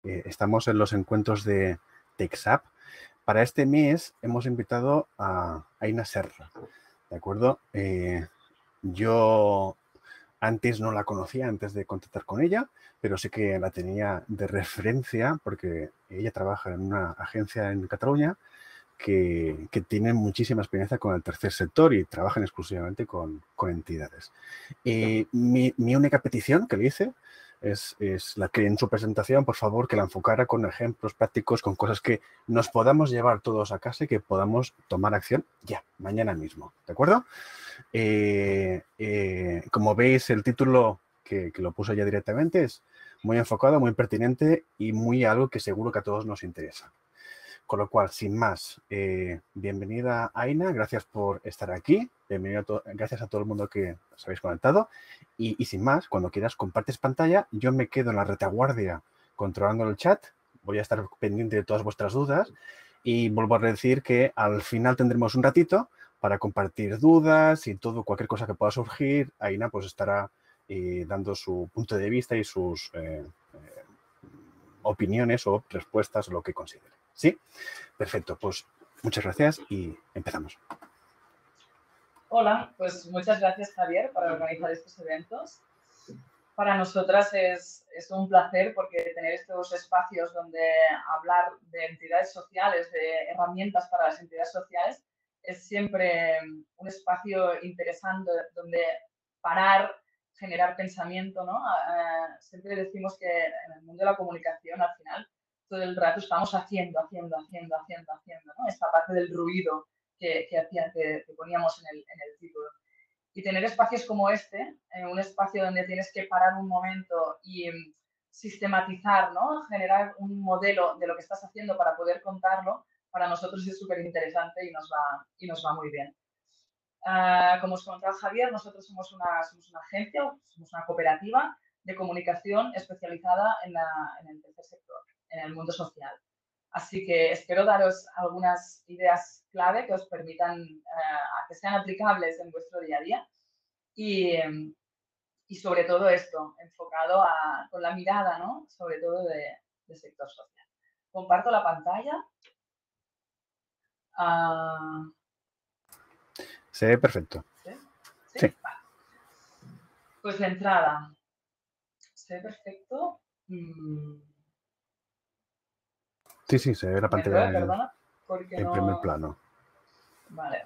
estamos en los encuentros de TechSap. Para este mes hemos invitado a Aina Serra, ¿de acuerdo? Yo antes no la conocía, antes de contactar con ella, pero sí que la tenía de referencia porque ella trabaja en una agencia en Cataluña que tiene muchísima experiencia con el tercer sector y trabajan exclusivamente con entidades. Mi única petición que le hice es la que en su presentación, por favor, que la enfocara con ejemplos prácticos, con cosas que nos podamos llevar todos a casa y que podamos tomar acción ya, mañana mismo, ¿de acuerdo? Como veis, el título que lo puso ya directamente es muy enfocado, muy pertinente y muy algo que seguro que a todos nos interesa. Con lo cual, sin más, bienvenida Aina, gracias por estar aquí, gracias a todo el mundo que os habéis conectado y sin más, cuando quieras compartes pantalla, yo me quedo en la retaguardia controlando el chat, voy a estar pendiente de todas vuestras dudas y vuelvo a decir que al final tendremos un ratito para compartir dudas y cualquier cosa que pueda surgir. Aina pues estará dando su punto de vista y sus opiniones o respuestas o lo que considere. ¿Sí? Perfecto, pues muchas gracias y empezamos. Hola, pues muchas gracias Javier por organizar estos eventos. Para nosotras es un placer porque tener estos espacios donde hablar de entidades sociales, de herramientas para las entidades sociales, es siempre un espacio interesante donde parar, generar pensamiento, ¿no? Siempre decimos que en el mundo de la comunicación, al final, todo el rato estamos haciendo, ¿no? Esta parte del ruido que poníamos en el título. Y tener espacios como este, un espacio donde tienes que parar un momento y sistematizar, ¿no? Generar un modelo de lo que estás haciendo para poder contarlo, para nosotros es súper interesante y nos va muy bien. Como os comentaba Javier, nosotros somos una agencia, somos una cooperativa de comunicación especializada en el tercer sector, en el mundo social. Así que espero daros algunas ideas clave que os permitan que sean aplicables en vuestro día a día y sobre todo esto, enfocado con la mirada, ¿no? Sobre todo de sector social. Comparto la pantalla. Se ve perfecto. ¿Sí? ¿Sí? Sí. Vale. Pues de entrada, se ve perfecto. Sí, se ve la pantalla Perdona, porque en no... primer plano. Vale.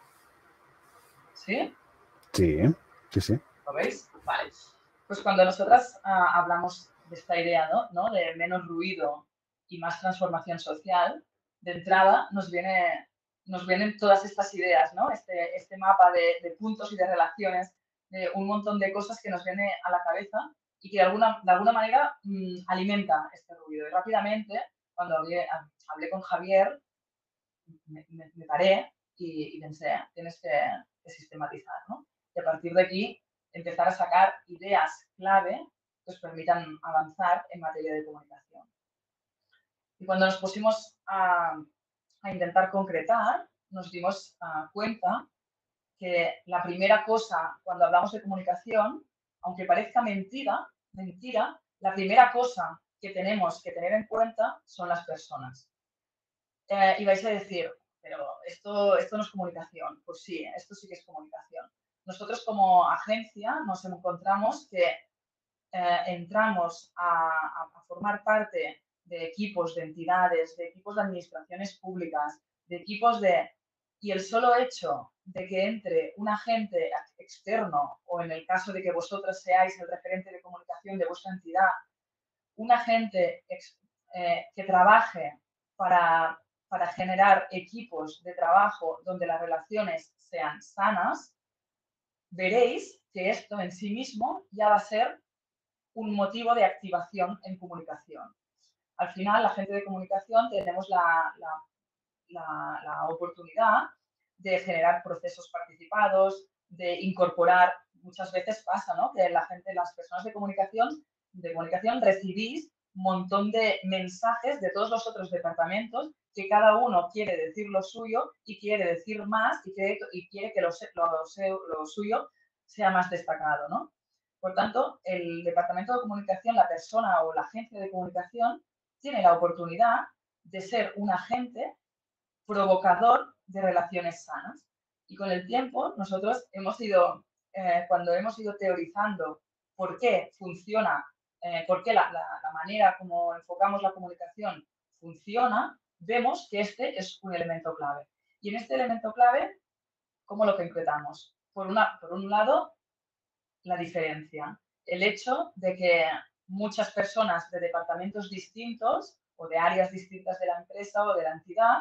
¿Sí? Sí. ¿Lo veis? Vale. Pues cuando nosotras hablamos de esta idea, ¿no? De menos ruido y más transformación social, de entrada nos vienen todas estas ideas, ¿no? Este mapa de puntos y de relaciones, de un montón de cosas que nos viene a la cabeza y que de alguna manera alimenta este ruido. Y rápidamente, cuando hablé con Javier, me paré y pensé, tienes que sistematizar, ¿no? Y a partir de aquí empezar a sacar ideas clave que os permitan avanzar en materia de comunicación. Y cuando nos pusimos a intentar concretar, nos dimos cuenta que la primera cosa cuando hablamos de comunicación, aunque parezca mentira, la primera cosa que tenemos que tener en cuenta son las personas. Y vais a decir, pero esto no es comunicación. Pues sí, esto sí que es comunicación. Nosotros como agencia nos encontramos que entramos a formar parte de equipos, de entidades, de equipos de administraciones públicas, de equipos de... Y el solo hecho de que entre un agente externo o en el caso de que vosotros seáis el referente de comunicación de vuestra entidad, un agente que trabaje para generar equipos de trabajo donde las relaciones sean sanas, veréis que esto en sí mismo ya va a ser un motivo de activación en comunicación. Al final, la gente de comunicación tenemos la oportunidad de generar procesos participados, de incorporar, muchas veces pasa, ¿no? Que la gente, las personas de comunicación recibís un montón de mensajes de todos los otros departamentos que cada uno quiere decir lo suyo y quiere decir más y quiere que lo suyo sea más destacado, ¿no? Por tanto, el departamento de comunicación, la persona o la agencia de comunicación tiene la oportunidad de ser un agente provocador de relaciones sanas. Y con el tiempo nosotros hemos ido, cuando hemos ido teorizando por qué funciona, por qué la manera como enfocamos la comunicación funciona, vemos que este es un elemento clave. Y en este elemento clave, ¿cómo lo concretamos? Por un lado, la diferencia. El hecho de que muchas personas de departamentos distintos o de áreas distintas de la empresa o de la entidad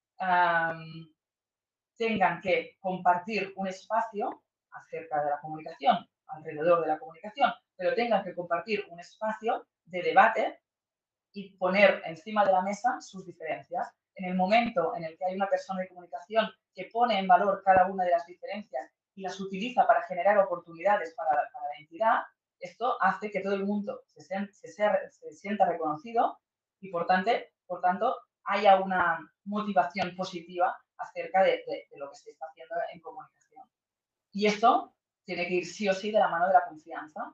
tengan que compartir un espacio acerca de la comunicación, alrededor de la comunicación, pero tengan que compartir un espacio de debate y poner encima de la mesa sus diferencias. En el momento en el que hay una persona de comunicación que pone en valor cada una de las diferencias y las utiliza para generar oportunidades para la entidad, esto hace que todo el mundo se sienta reconocido y, por tanto, haya una motivación positiva acerca de lo que se está haciendo en comunicación. Y esto tiene que ir sí o sí de la mano de la confianza.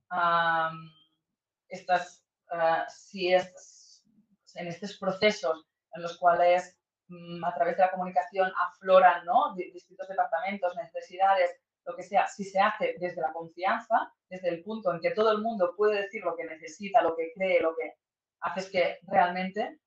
Si en estos procesos en los cuales a través de la comunicación afloran, ¿no?, distintos departamentos, necesidades, lo que sea, si se hace desde la confianza, desde el punto en que todo el mundo puede decir lo que necesita, lo que cree, lo que hace que realmente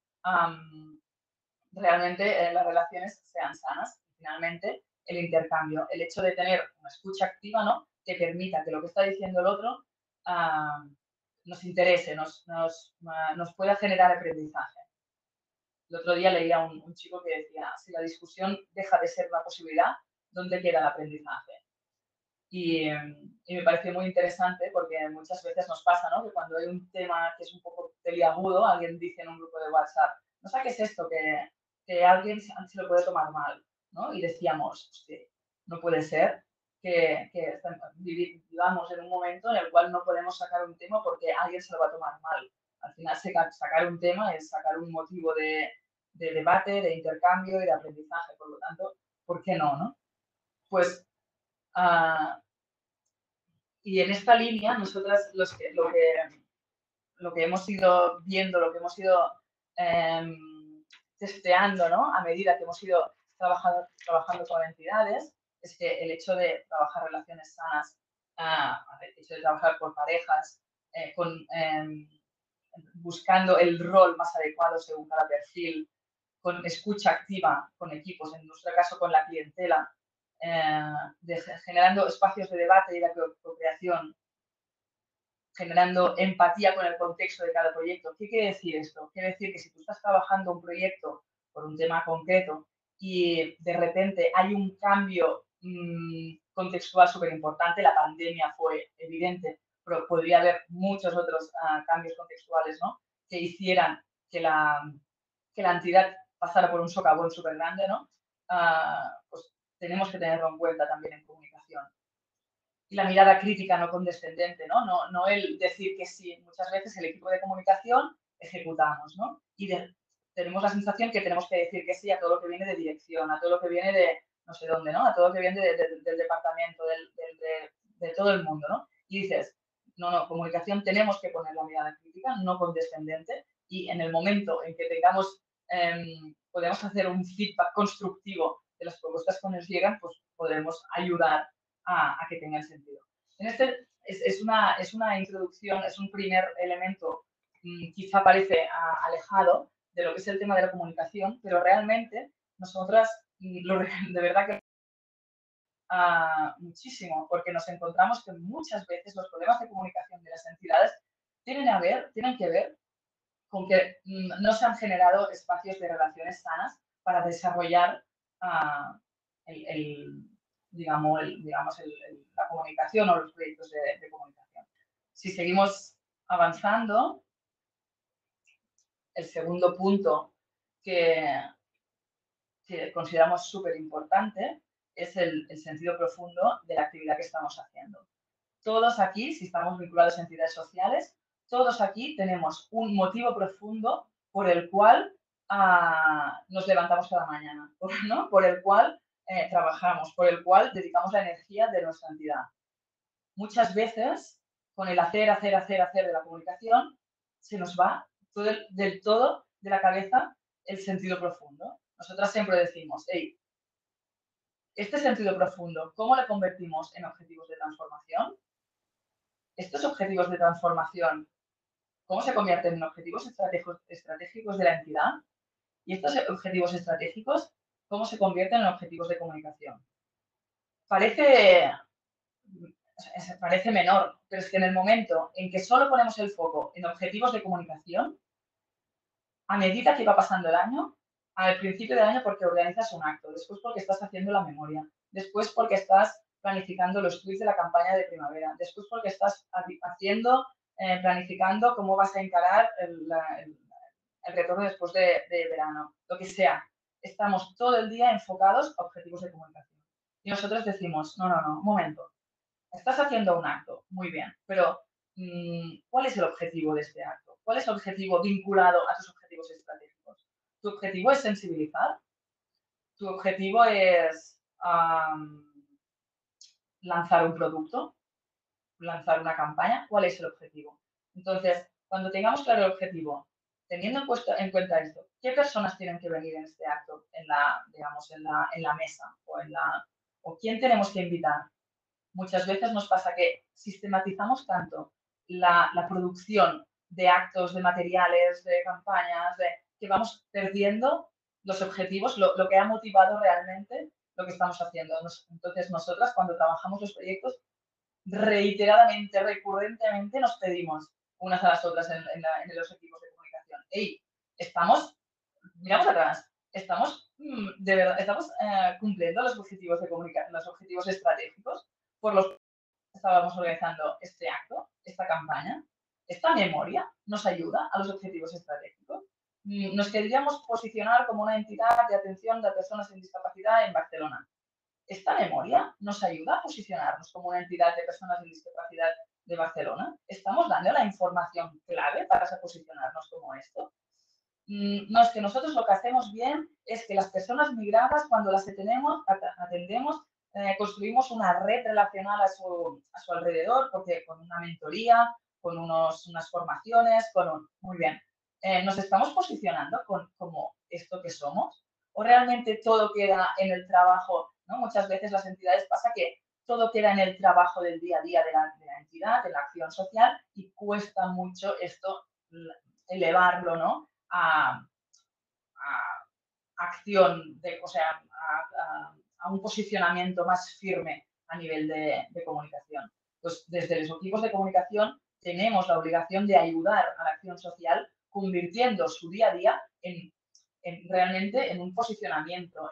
las relaciones sean sanas. Y finalmente, el intercambio, el hecho de tener una escucha activa, ¿no?, que permita que lo que está diciendo el otro nos interese, nos pueda generar aprendizaje. El otro día leía un chico que decía, si la discusión deja de ser una posibilidad, ¿dónde queda el aprendizaje? Y me pareció muy interesante porque muchas veces nos pasa, ¿no?, que cuando hay un tema que es un poco peliagudo, alguien dice en un grupo de WhatsApp, no saques esto, que alguien se lo puede tomar mal, ¿no? Y decíamos, hostia, no puede ser que vivamos en un momento en el cual no podemos sacar un tema porque alguien se lo va a tomar mal. Al final, sacar un tema es sacar un motivo de debate, de intercambio y de aprendizaje. Por lo tanto, ¿por qué no, no? Pues, y en esta línea, nosotras lo que hemos ido viendo, lo que hemos ido testeando, ¿no?, a medida que hemos ido trabajando con entidades, es que el hecho de trabajar relaciones sanas, el hecho de trabajar con parejas, buscando el rol más adecuado según cada perfil, con escucha activa con equipos, en nuestro caso con la clientela, generando espacios de debate y de co-creación, generando empatía con el contexto de cada proyecto. ¿Qué quiere decir esto? Quiere decir que si tú estás trabajando un proyecto por un tema concreto y de repente hay un cambio contextual súper importante, la pandemia fue evidente, pero podría haber muchos otros cambios contextuales, ¿no?, que hicieran que la entidad pasara por un socavón súper grande, ¿no? Pues tenemos que tenerlo en cuenta también en comunicación. Y la mirada crítica no condescendente, ¿no? No el decir que sí. Muchas veces el equipo de comunicación ejecutamos, ¿no? Y tenemos la sensación que tenemos que decir que sí a todo lo que viene de dirección, a todo lo que viene de no sé dónde, ¿no? A todo lo que viene del departamento, de todo el mundo, ¿no? Y dices, no, comunicación tenemos que poner la mirada crítica, no condescendente, y en el momento en que podemos hacer un feedback constructivo de las propuestas que nos llegan, pues podremos ayudar a que tenga sentido. En este es una introducción, es un primer elemento, quizá parece alejado de lo que es el tema de la comunicación, pero realmente nosotras de verdad que muchísimo, porque nos encontramos que muchas veces los problemas de comunicación de las entidades tienen que ver con que no se han generado espacios de relaciones sanas para desarrollar la comunicación o los proyectos de comunicación. Si seguimos avanzando, el segundo punto que consideramos súper importante es el sentido profundo de la actividad que estamos haciendo. Todos aquí, si estamos vinculados a entidades sociales, todos aquí tenemos un motivo profundo por el cual nos levantamos cada mañana, ¿no?, por el cual trabajamos, por el cual dedicamos la energía de nuestra entidad. Muchas veces, con el hacer de la comunicación, se nos va del todo de la cabeza el sentido profundo. Nosotras siempre decimos, hey, este sentido profundo, ¿cómo lo convertimos en objetivos de transformación? Estos objetivos de transformación, ¿cómo se convierten en objetivos estratégicos de la entidad? Y estos objetivos estratégicos, ¿cómo se convierten en objetivos de comunicación? Parece menor, pero es que en el momento en que solo ponemos el foco en objetivos de comunicación, a medida que va pasando el año, al principio del año porque organizas un acto, después porque estás haciendo la memoria, después porque estás planificando los tweets de la campaña de primavera, después porque estás planificando cómo vas a encarar el retorno después de verano, lo que sea. Estamos todo el día enfocados a objetivos de comunicación. Y nosotros decimos, no, un momento, estás haciendo un acto, muy bien, pero ¿cuál es el objetivo de este acto? ¿Cuál es el objetivo vinculado a tus objetivos estratégicos? ¿Tu objetivo es sensibilizar? ¿Tu objetivo es lanzar un producto? ¿Lanzar una campaña? ¿Cuál es el objetivo? Entonces, cuando tengamos claro el objetivo, teniendo en cuenta esto, ¿qué personas tienen que venir en este acto, en la mesa o quién tenemos que invitar? Muchas veces nos pasa que sistematizamos tanto la producción de actos, de materiales, de campañas, que vamos perdiendo los objetivos, lo que ha motivado realmente lo que estamos haciendo. Entonces, nosotras cuando trabajamos los proyectos, reiteradamente, recurrentemente nos pedimos unas a las otras en los equipos de comunicación. Hey, miramos atrás, de verdad, estamos cumpliendo los objetivos de comunicación, los objetivos estratégicos por los que estábamos organizando este acto, esta campaña. Esta memoria nos ayuda a los objetivos estratégicos. Nos queríamos posicionar como una entidad de atención de personas sin discapacidad en Barcelona. ¿Esta memoria nos ayuda a posicionarnos como una entidad de personas sin discapacidad de Barcelona? ¿Estamos dando la información clave para posicionarnos como esto? No, es que nosotros lo que hacemos bien es que las personas migradas, cuando las atendemos, construimos una red relacional a su alrededor, porque con una mentoría, con unas formaciones, muy bien. ¿Nos estamos posicionando como esto que somos? ¿O realmente todo queda en el trabajo? ¿No? Muchas veces las entidades pasa que todo queda en el trabajo del día a día de la entidad, de la acción social, y cuesta mucho esto elevarlo, ¿no? A acción, a un posicionamiento más firme a nivel de comunicación. Pues desde los equipos de comunicación tenemos la obligación de ayudar a la acción social convirtiendo su día a día realmente en un posicionamiento,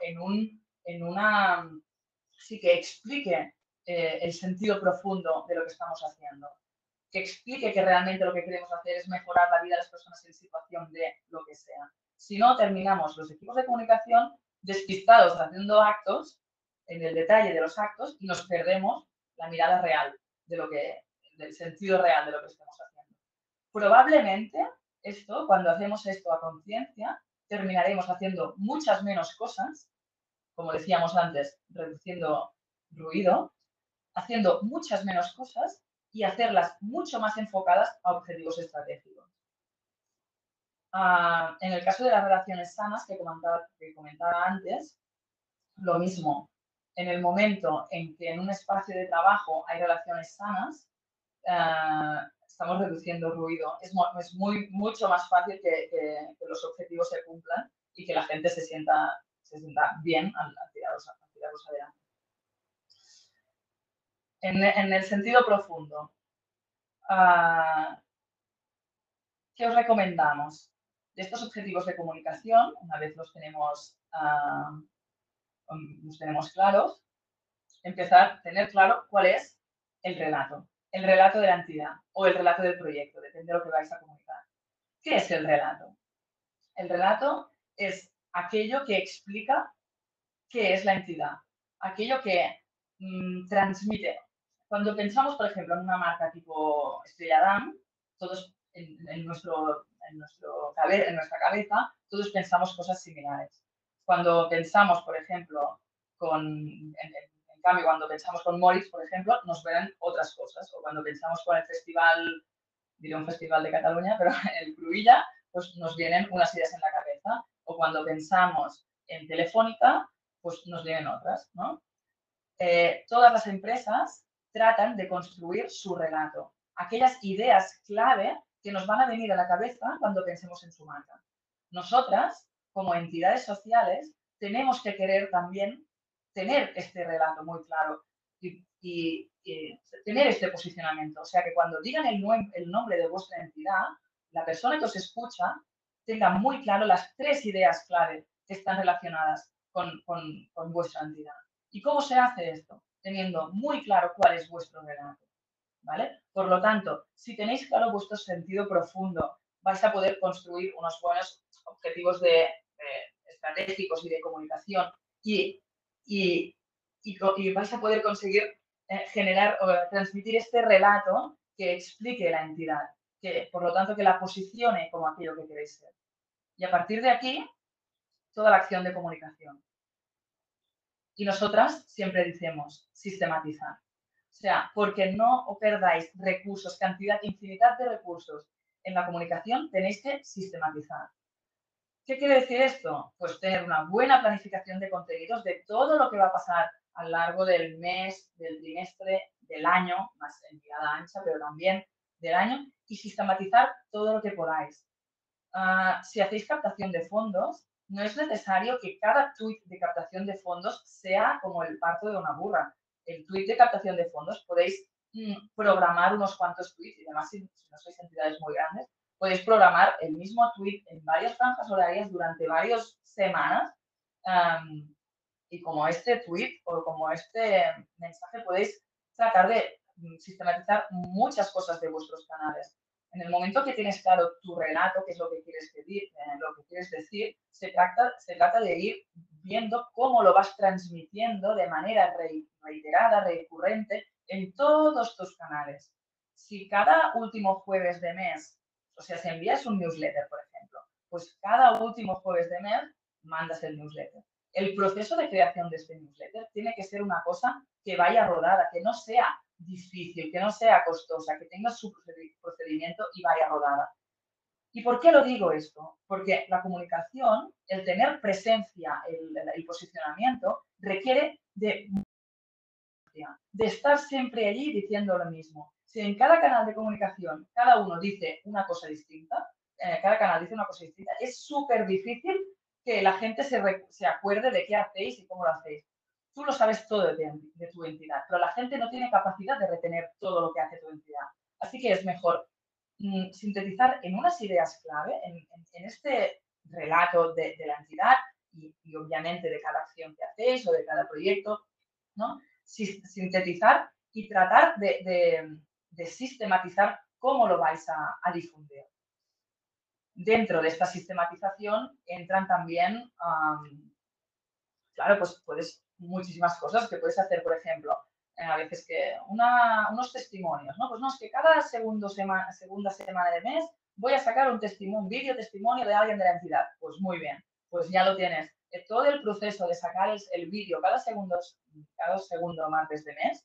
sí que explique el sentido profundo de lo que estamos haciendo, que explique que realmente lo que queremos hacer es mejorar la vida de las personas en situación de lo que sea. Si no, terminamos los equipos de comunicación despistados haciendo actos, en el detalle de los actos, y nos perdemos la mirada real del sentido real de lo que estamos haciendo. Probablemente cuando hacemos esto a conciencia, terminaremos haciendo muchas menos cosas, como decíamos antes, reduciendo ruido, haciendo muchas menos cosas y hacerlas mucho más enfocadas a objetivos estratégicos. En el caso de las relaciones sanas que comentaba antes, lo mismo. En el momento en que en un espacio de trabajo hay relaciones sanas, estamos reduciendo ruido. Es mucho más fácil que los objetivos se cumplan y que la gente se sienta bien al tirarlos adelante. En el sentido profundo, ¿qué os recomendamos? De estos objetivos de comunicación, una vez los tenemos claros, tener claro cuál es el relato de la entidad o el relato del proyecto, depende de lo que vais a comunicar. ¿Qué es el relato? El relato es aquello que explica qué es la entidad, aquello que transmite. Cuando pensamos, por ejemplo, en una marca tipo Estrella Damm, todos en nuestra cabeza, todos pensamos cosas similares. Cuando pensamos, por ejemplo, en cambio, cuando pensamos con Moritz, por ejemplo, nos verán otras cosas. O cuando pensamos con el festival, diré un festival de Cataluña, pero el Cruïlla, pues nos vienen unas ideas en la cabeza, o cuando pensamos en Telefónica, pues nos vienen otras, ¿no? Todas las empresas tratan de construir su relato, aquellas ideas clave que nos van a venir a la cabeza cuando pensemos en su marca. Nosotras, como entidades sociales, tenemos que querer también tener este relato muy claro y tener este posicionamiento. O sea, que cuando digan el nombre de vuestra entidad, la persona que os escucha tenga muy claro las 3 ideas clave que están relacionadas con vuestra entidad. ¿Y cómo se hace esto? Teniendo muy claro cuál es vuestro relato, ¿vale? Por lo tanto, si tenéis claro vuestro sentido profundo, vais a poder construir unos buenos objetivos estratégicos y de comunicación y vais a poder conseguir generar o transmitir este relato que explique la entidad, que por lo tanto que la posicione como aquello que queréis ser. Y a partir de aquí, toda la acción de comunicación. Y nosotras siempre decimos sistematizar. O sea, porque no perdáis recursos, cantidad, infinidad de recursos en la comunicación, tenéis que sistematizar. ¿Qué quiere decir esto? Pues tener una buena planificación de contenidos de todo lo que va a pasar a lo largo del mes, del trimestre, del año, más en tirada ancha, pero también del año, y sistematizar todo lo que podáis. Si hacéis captación de fondos, no es necesario que cada tuit de captación de fondos sea como el parto de una burra. El tuit de captación de fondos podéis programar unos cuantos tuits y además si no sois entidades muy grandes, podéis programar el mismo tuit en varias franjas horarias durante varias semanas y como este tuit o como este mensaje podéis tratar de sistematizar muchas cosas de vuestros canales. En el momento que tienes claro tu relato, qué es lo que quieres decir, se trata de ir viendo cómo lo vas transmitiendo de manera reiterada, recurrente, en todos tus canales. Si cada último jueves de mes, o sea, si envías un newsletter, por ejemplo, pues cada último jueves de mes mandas el newsletter. El proceso de creación de este newsletter tiene que ser una cosa que vaya rodada, que no sea difícil, que no sea costosa, que tenga su procedimiento y vaya rodada. ¿Y por qué lo digo esto? Porque la comunicación, el tener presencia, el posicionamiento, requiere de estar siempre allí diciendo lo mismo. Si en cada canal de comunicación cada uno dice una cosa distinta, cada canal dice una cosa distinta, es súper difícil que la gente se acuerde de qué hacéis y cómo lo hacéis. Tú lo sabes todo de tu entidad, pero la gente no tiene capacidad de retener todo lo que hace tu entidad. Así que es mejor sintetizar en unas ideas clave, en este relato de la entidad y obviamente de cada acción que hacéis o de cada proyecto, ¿no? Sintetizar y tratar de sistematizar cómo lo vais a difundir. Dentro de esta sistematización entran también, claro, pues puedes muchísimas cosas que puedes hacer, por ejemplo, a veces que unos testimonios, ¿no? Pues no, es que cada segunda semana de mes voy a sacar un vídeo testimonio de alguien de la entidad. Pues muy bien, pues ya lo tienes. Todo el proceso de sacar el vídeo cada segundo martes de mes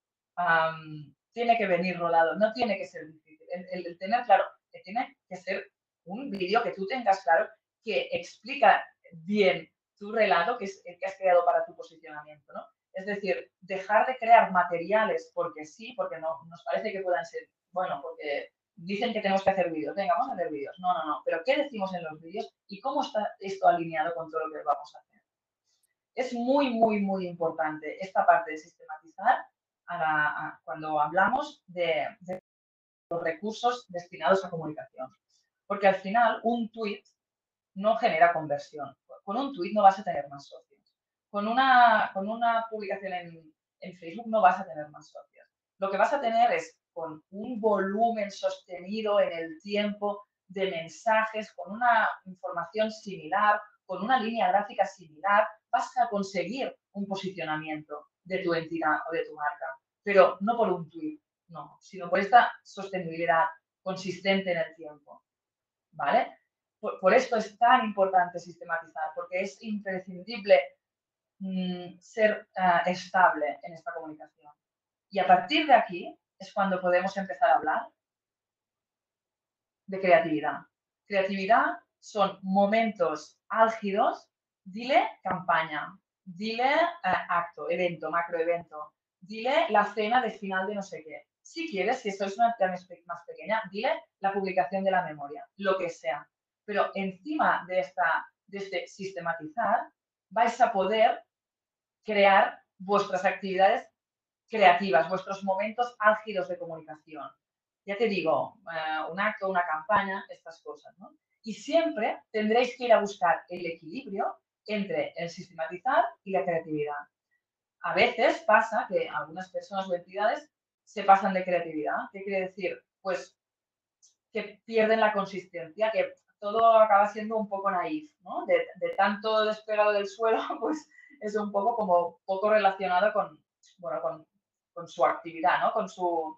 tiene que venir rodado, no tiene que ser difícil. El tener claro que tiene que ser un vídeo que tú tengas claro que explica bien tu relato, que es el que has creado para tu posicionamiento, ¿no? Es decir, dejar de crear materiales porque sí, porque no nos parece que puedan ser, bueno, porque dicen que tenemos que hacer vídeos, venga, vamos a hacer vídeos. No, no, no, pero ¿qué decimos en los vídeos y cómo está esto alineado con todo lo que vamos a hacer? Es muy, muy, muy importante esta parte de sistematizar cuando hablamos de los recursos destinados a comunicación. Porque al final un tweet no genera conversión. Con un tweet no vas a tener más socios. Con una publicación en Facebook no vas a tener más socios. Lo que vas a tener es con un volumen sostenido en el tiempo de mensajes, con una información similar, con una línea gráfica similar, vas a conseguir un posicionamiento de tu entidad o de tu marca. Pero no por un tweet, no, sino por esta sostenibilidad consistente en el tiempo. ¿Vale? Por esto es tan importante sistematizar, porque es imprescindible ser estable en esta comunicación. Y a partir de aquí es cuando podemos empezar a hablar de creatividad. Creatividad son momentos álgidos, dile campaña, dile acto, evento, macroevento, dile la cena de final de no sé qué. Si quieres, si sois una entidad más pequeña, dile la publicación de la memoria, lo que sea. Pero encima de este sistematizar, vais a poder crear vuestras actividades creativas, vuestros momentos álgidos de comunicación. Ya te digo, un acto, una campaña, estas cosas, ¿no? Y siempre tendréis que ir a buscar el equilibrio entre el sistematizar y la creatividad. A veces pasa que algunas personas o entidades se pasan de creatividad. ¿Qué quiere decir? Pues que pierden la consistencia, que todo acaba siendo un poco naif, ¿no? De tanto despegado del suelo, pues es un poco como poco relacionado con, bueno, con su actividad, ¿no? Con su...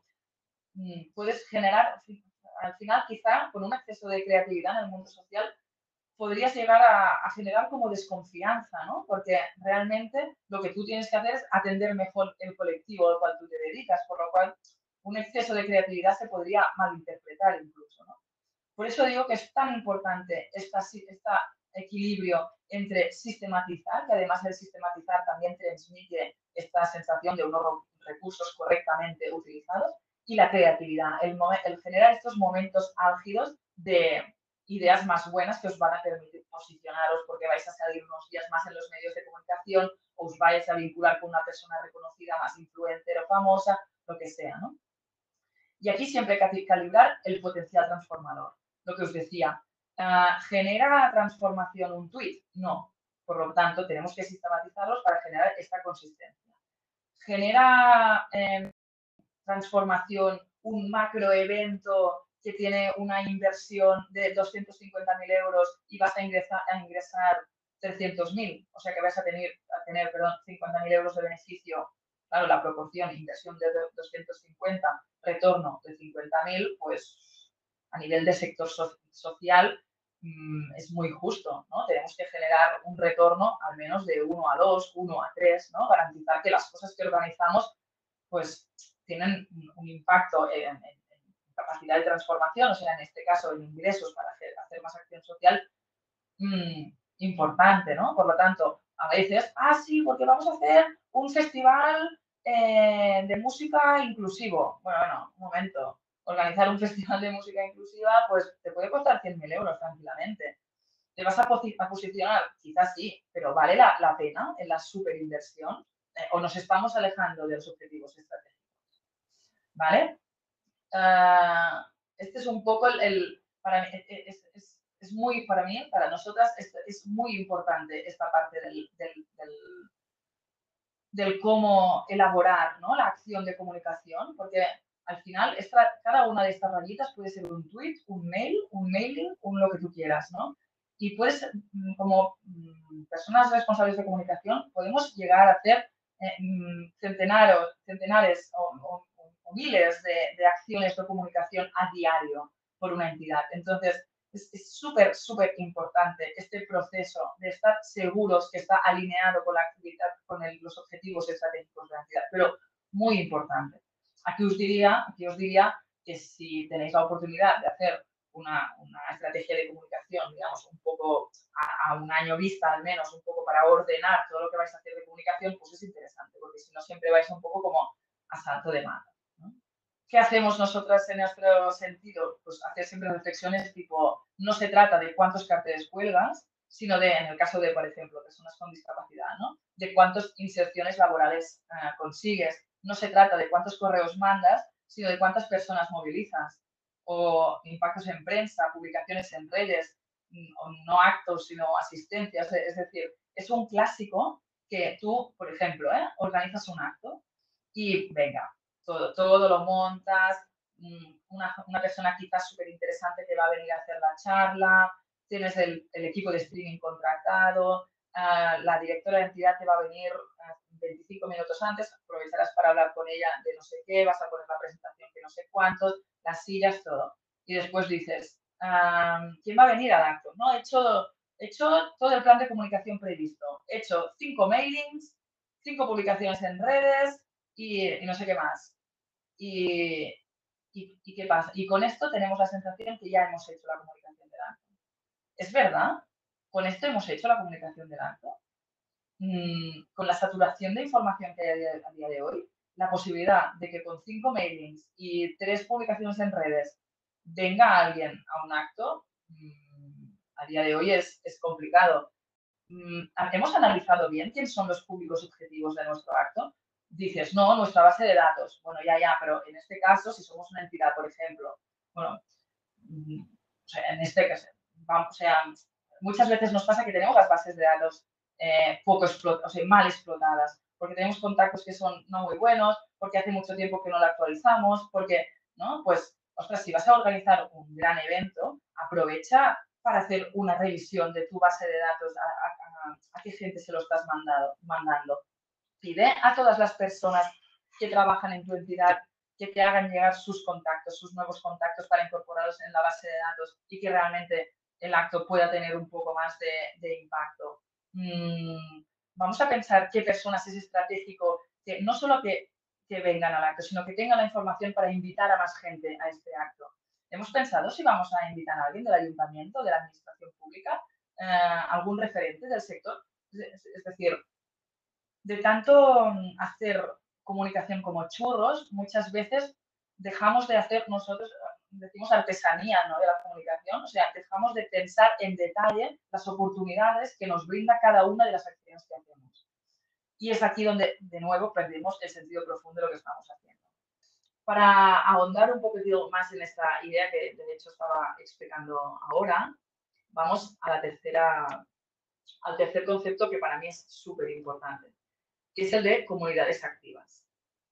Puedes generar, al final quizá con un exceso de creatividad en el mundo social, podrías llegar a generar como desconfianza, ¿no? Porque realmente lo que tú tienes que hacer es atender mejor el colectivo al cual tú te dedicas, por lo cual un exceso de creatividad se podría malinterpretar incluso, ¿no? Por eso digo que es tan importante este equilibrio entre sistematizar, que además el sistematizar también transmite esta sensación de unos recursos correctamente utilizados, y la creatividad, el generar estos momentos álgidos de ideas más buenas que os van a permitir posicionaros porque vais a salir unos días más en los medios de comunicación, o os vais a vincular con una persona reconocida, más influencer o famosa, lo que sea, ¿no? Y aquí siempre hay que calibrar el potencial transformador. Lo que os decía, ¿genera transformación un tweet? No. Por lo tanto, tenemos que sistematizarlos para generar esta consistencia. ¿Genera transformación un macroevento que tiene una inversión de 250.000 euros y vas a ingresar 300.000? O sea que vas a tener 50.000 euros de beneficio. Claro, la proporción inversión de 250, retorno de 50.000, pues a nivel de sector social es muy justo, ¿no? Tenemos que generar un retorno al menos de 1 a 2, 1 a 3, ¿no? Garantizar que las cosas que organizamos pues tienen un impacto en capacidad de transformación, o sea, en este caso en ingresos para hacer más acción social, importante, ¿no? Por lo tanto, a veces, sí, porque vamos a hacer un festival de música inclusivo. Bueno, un momento. Organizar un festival de música inclusiva, pues te puede costar 100.000 euros tranquilamente. ¿Te vas a posicionar? Quizás sí, pero ¿vale la pena en la superinversión? ¿O nos estamos alejando de los objetivos estratégicos? ¿Vale? Este es un poco para mí, es muy, para mí, para nosotras, es muy importante esta parte del cómo elaborar, ¿no? La acción de comunicación, porque al final cada una de estas rayitas puede ser un tweet, un mail, un mailing, un lo que tú quieras, ¿no? Y puedes, como personas responsables de comunicación, podemos llegar a hacer centenares o miles de acciones de comunicación a diario por una entidad. Entonces, es súper, súper importante este proceso de estar seguros que está alineado con la actividad, con los objetivos estratégicos de la entidad, pero muy importante. Aquí os diría que si tenéis la oportunidad de hacer una estrategia de comunicación, digamos, un poco a un año vista al menos, un poco para ordenar todo lo que vais a hacer de comunicación, pues es interesante, porque si no siempre vais un poco como a salto de mano, ¿no? ¿Qué hacemos nosotras en nuestro sentido? Pues hacer siempre reflexiones tipo, no se trata de cuántos carteles cuelgas, sino de, en el caso de, por ejemplo, personas con discapacidad, ¿no? De cuántas inserciones laborales consigues. No se trata de cuántos correos mandas, sino de cuántas personas movilizas. O impactos en prensa, publicaciones en redes, o no actos, sino asistencias. Es decir, es un clásico que tú, por ejemplo, organizas un acto y venga, todo lo montas, una persona quizás súper interesante que va a venir a hacer la charla, tienes el equipo de streaming contratado, la directora de entidad te va a venir 25 minutos antes, aprovecharás para hablar con ella de no sé qué, vas a poner la presentación que no sé cuántos, las sillas, todo. Y después dices, ¿quién va a venir al acto? No, he hecho todo el plan de comunicación previsto. He hecho 5 mailings, 5 publicaciones en redes y no sé qué más. Y ¿Y qué pasa? Y con esto tenemos la sensación que ya hemos hecho la comunicación del acto. ¿Es verdad? ¿Con esto hemos hecho la comunicación del acto? Con la saturación de información que hay a día de hoy, la posibilidad de que con 5 mailings y 3 publicaciones en redes venga alguien a un acto, a día de hoy es complicado. ¿Hemos analizado bien quiénes son los públicos objetivos de nuestro acto? Dices, no, nuestra base de datos. Bueno, ya, pero en este caso, si somos una entidad, por ejemplo, bueno, o sea, en este caso, o sea, muchas veces nos pasa que tenemos las bases de datos poco explotadas, o sea, mal explotadas, porque tenemos contactos que son no muy buenos, porque hace mucho tiempo que no lo actualizamos, porque, ¿no? Pues, ostras, si vas a organizar un gran evento, aprovecha para hacer una revisión de tu base de datos, a qué gente se lo estás mandando. Pide a todas las personas que trabajan en tu entidad que te hagan llegar sus contactos, sus nuevos contactos para incorporarlos en la base de datos y que realmente el acto pueda tener un poco más de impacto. Vamos a pensar qué personas es estratégico, que no solo que vengan al acto, sino que tengan la información para invitar a más gente a este acto. ¿Hemos pensado si vamos a invitar a alguien del ayuntamiento, de la administración pública, algún referente del sector? Es decir, de tanto hacer comunicación como churros, muchas veces dejamos de hacer nosotros, decimos artesanía, ¿no?, de la comunicación, o sea, dejamos de pensar en detalle las oportunidades que nos brinda cada una de las acciones que hacemos. Y es aquí donde, de nuevo, perdemos el sentido profundo de lo que estamos haciendo. Para ahondar un poquito más en esta idea que, de hecho, estaba explicando ahora, vamos a al tercer concepto que para mí es súper importante, que es el de comunidades activas.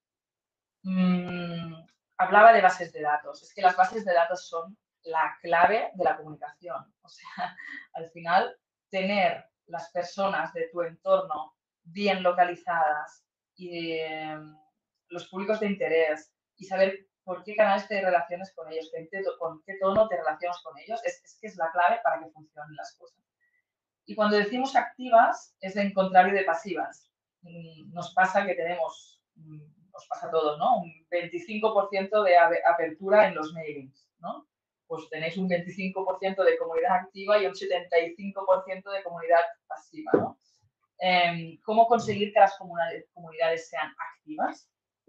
Hablaba de bases de datos. Es que las bases de datos son la clave de la comunicación. O sea, al final, tener las personas de tu entorno bien localizadas y los públicos de interés y saber por qué canales te relaciones con ellos, con qué tono te relacionas con ellos, es que es la clave para que funcionen las cosas. Y cuando decimos activas, es en contrario de pasivas. Nos pasa que tenemos, nos pasa a todos, ¿no?, un 25% de apertura en los mailings, ¿no? Pues tenéis un 25% de comunidad activa y un 75% de comunidad pasiva, ¿no? ¿Cómo conseguir que las comunidades sean activas?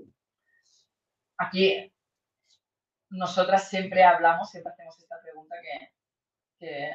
Aquí nosotras siempre hablamos, siempre hacemos esta pregunta que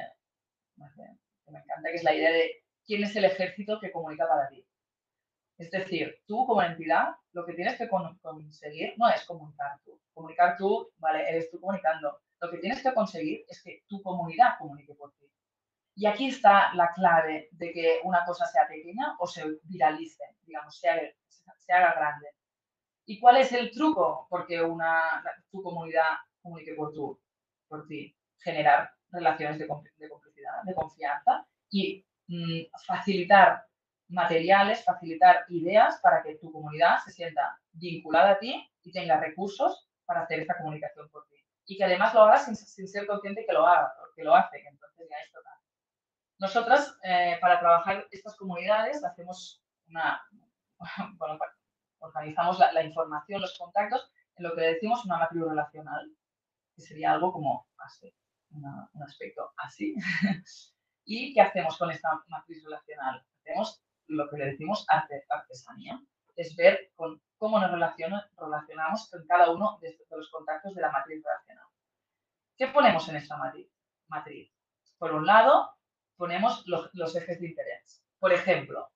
me encanta, que es la idea de quién es el ejército que comunica para ti. Es decir, tú como entidad, lo que tienes que conseguir no es comunicar tú. Comunicar tú, vale, eres tú comunicando. Lo que tienes que conseguir es que tu comunidad comunique por ti. Y aquí está la clave de que una cosa sea pequeña o se viralice, digamos, se haga grande. ¿Y cuál es el truco? Porque tu comunidad comunique por ti. Generar relaciones de complicidad, de confianza y facilitar materiales, facilitar ideas para que tu comunidad se sienta vinculada a ti y tenga recursos para hacer esta comunicación por ti. Y que además lo haga sin ser consciente que lo haga, que lo hace, que entonces ya es total. Nosotras, para trabajar estas comunidades, hacemos bueno, organizamos la información, los contactos, en lo que le decimos una matriz relacional, que sería algo como así, un aspecto así. ¿Y qué hacemos con esta matriz relacional? Hacemos lo que le decimos artesanía, es ver cómo nos relacionamos con cada uno de los contactos de la matriz relacional. ¿Qué ponemos en esta matriz? Por un lado, ponemos los ejes de interés. Por ejemplo,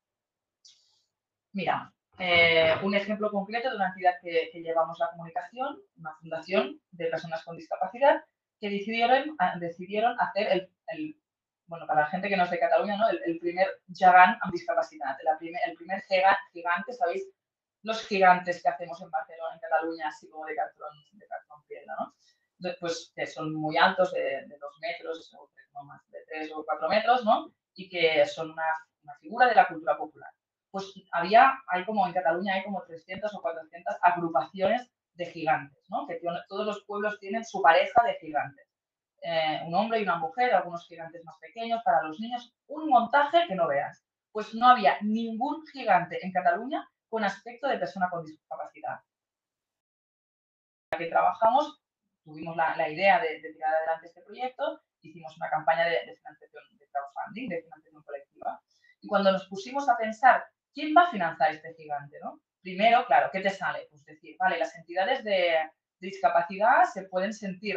mira, un ejemplo concreto de una entidad que llevamos la comunicación, una fundación de personas con discapacidad, que decidieron hacer bueno, para la gente que no es de Cataluña, ¿no?, el primer gegant amb discapacitat, el primer gigante, ¿sabéis? Los gigantes que hacemos en Barcelona, en Cataluña, así como de cartón piedra, ¿no? Pues que son muy altos, de 2 metros, no más, de 3 o 4 metros, ¿no? Y que son una figura de la cultura popular. Pues hay como en Cataluña hay como 300 o 400 agrupaciones de gigantes, ¿no? Que todos los pueblos tienen su pareja de gigantes. Un hombre y una mujer, algunos gigantes más pequeños para los niños, un montaje que no veas. Pues no había ningún gigante en Cataluña con aspecto de persona con discapacidad. Que trabajamos tuvimos la idea de tirar adelante este proyecto, hicimos una campaña de financiación, de crowdfunding, de financiación colectiva. Y cuando nos pusimos a pensar, ¿quién va a financiar este gigante, no? Primero, claro, ¿qué te sale? Pues decir, vale, las entidades de discapacidad se pueden sentir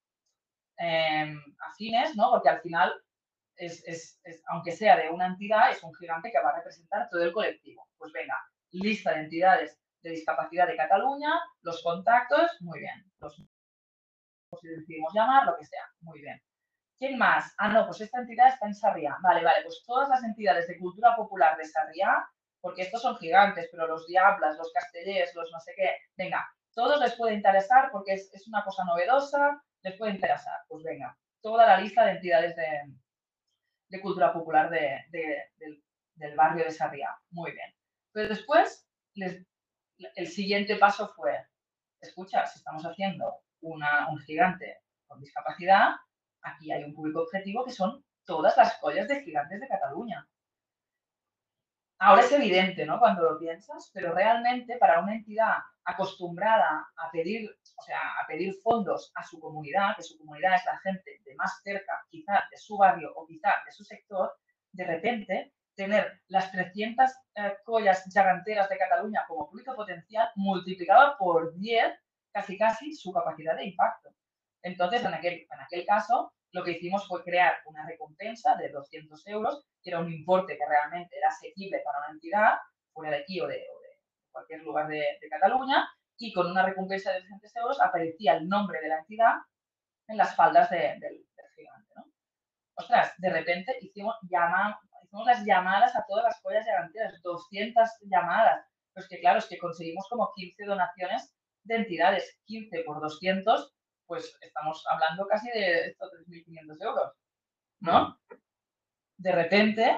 afines, ¿no? Porque al final, aunque sea de una entidad, es un gigante que va a representar todo el colectivo. Pues venga, lista de entidades de discapacidad de Cataluña, los contactos, muy bien. Si decidimos llamar, lo que sea, muy bien. ¿Quién más? Ah, no, pues esta entidad está en Sarriá. Vale, pues todas las entidades de cultura popular de Sarriá, porque estos son gigantes, pero los diablas, los castellers, los no sé qué, venga, todos les puede interesar porque es una cosa novedosa, les puede interesar. Pues venga, toda la lista de entidades de cultura popular del barrio de Sarriá. Muy bien. Pero después, el siguiente paso fue, escucha, si estamos haciendo un gigante con discapacidad, aquí hay un público objetivo que son todas las collas de gigantes de Cataluña. Ahora es evidente, ¿no? Cuando lo piensas, pero realmente para una entidad acostumbrada a pedir, o sea, a pedir fondos a su comunidad, que su comunidad es la gente de más cerca, quizá de su barrio o quizá de su sector, de repente tener las 300 collas giganteras de Cataluña como público potencial multiplicado por 10, casi su capacidad de impacto. Entonces, en aquel caso, lo que hicimos fue crear una recompensa de 200 euros, que era un importe que realmente era asequible para una entidad, fuera de aquí o de cualquier lugar de Cataluña, y con una recompensa de 200 euros aparecía el nombre de la entidad en las faldas del gigante, ¿no? Ostras, de repente hicimos las llamadas a todas las collas giganteras, 200 llamadas. Pues que claro, es que conseguimos como 15 donaciones de entidades, 15 por 200, pues estamos hablando casi de estos 3.500 euros, ¿no? De repente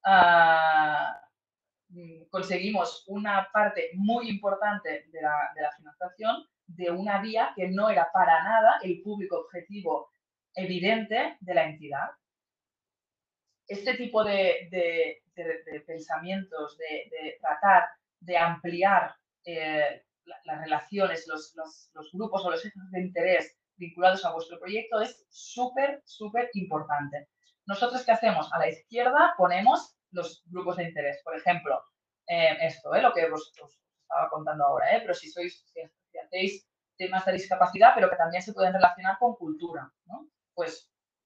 conseguimos una parte muy importante de la financiación de una vía que no era para nada el público objetivo evidente de la entidad. Este tipo de pensamientos, de tratar de ampliar las relaciones, los grupos o los ejes de interés vinculados a vuestro proyecto es súper importante. Nosotros, ¿qué hacemos? A la izquierda ponemos los grupos de interés. Por ejemplo, lo que os estaba contando ahora, pero si hacéis temas de discapacidad, pero que también se pueden relacionar con cultura, ¿no? Pues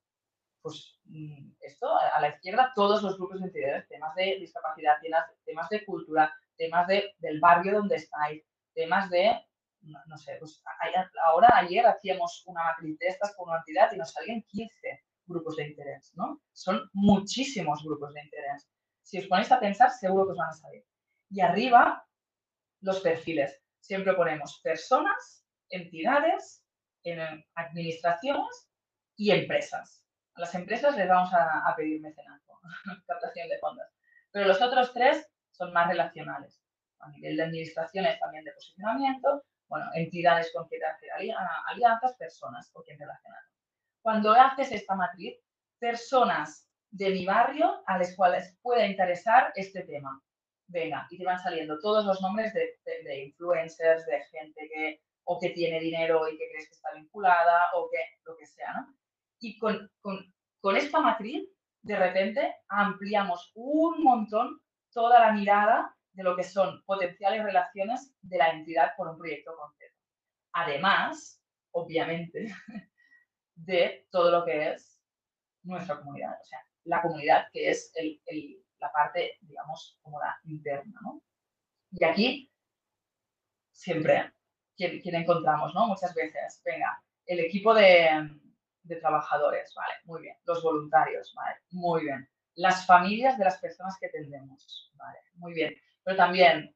esto, a la izquierda, todos los grupos de interés, temas de discapacidad, temas de cultura, temas del barrio donde estáis, temas de, no sé, pues ayer hacíamos una matriz de estas con una entidad y nos salían 15 grupos de interés, ¿no? Son muchísimos grupos de interés. Si os ponéis a pensar, seguro que os van a salir. Y arriba, los perfiles. Siempre ponemos personas, entidades, administraciones y empresas. A las empresas les vamos a pedir mecenazgo, captación de fondos. Pero los otros tres son más relacionales. A nivel de administraciones también de posicionamiento, bueno, entidades con quien hacer alianzas, personas con quien relacionar. Cuando haces esta matriz, personas de mi barrio a las cuales pueda interesar este tema. Venga, y te van saliendo todos los nombres de influencers, de gente que o que tiene dinero y que crees que está vinculada o que lo que sea, ¿no? Y con esta matriz, de repente, ampliamos un montón toda la mirada de lo que son potenciales relaciones de la entidad con un proyecto concreto. Además, obviamente, de todo lo que es nuestra comunidad, o sea, la comunidad que es la parte, digamos, como la interna, ¿no? Y aquí, siempre, ¿quién encontramos, no? Muchas veces, venga, el equipo de trabajadores, vale, muy bien. Los voluntarios, vale, muy bien. Las familias de las personas que atendemos, vale, muy bien. Pero también,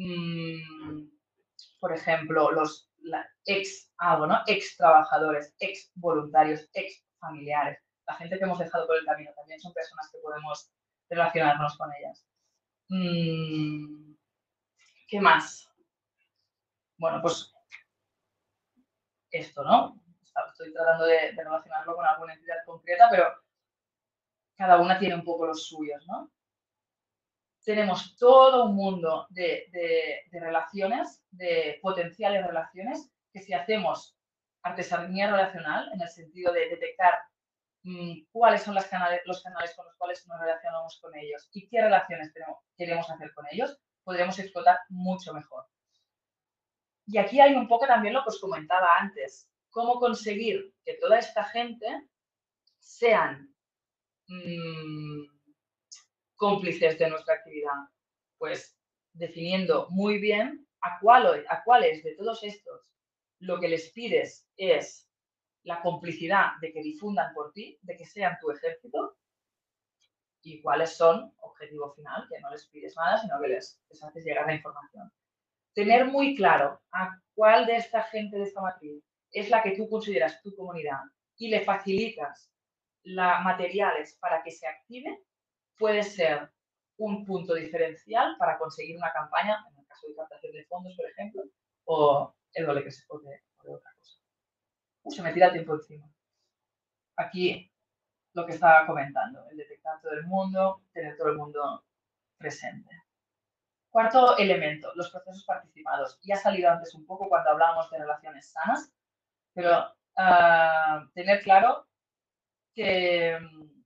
por ejemplo, ex trabajadores, ex voluntarios, ex familiares. La gente que hemos dejado por el camino también son personas que podemos relacionarnos con ellas. ¿Qué más? Bueno, pues esto, ¿no? Estoy tratando de relacionarlo con alguna entidad concreta, pero cada una tiene un poco los suyos, ¿no? Tenemos todo un mundo de relaciones, de potenciales relaciones, que si hacemos artesanía relacional, en el sentido de detectar cuáles son los canales con los cuales nos relacionamos con ellos y qué relaciones queremos hacer con ellos, podremos explotar mucho mejor. Y aquí hay un poco también lo que os comentaba antes, cómo conseguir que toda esta gente sean cómplices de nuestra actividad. Pues definiendo muy bien a cuáles de todos estos lo que les pides es la complicidad de que difundan por ti, de que sean tu ejército, y cuáles son, objetivo final, que no les pides nada, sino que les haces llegar la información. Tener muy claro a cuál de esta gente de esta matriz es la que tú consideras tu comunidad y le facilitas materiales para que se active, puede ser un punto diferencial para conseguir una campaña, en el caso de captación de fondos, por ejemplo, o el doble que se puede de otra cosa. Se me tira tiempo encima. Aquí lo que estaba comentando, el detectar todo el mundo, tener todo el mundo presente. Cuarto elemento, los procesos participados. Ya ha salido antes un poco cuando hablábamos de relaciones sanas, pero tener claro que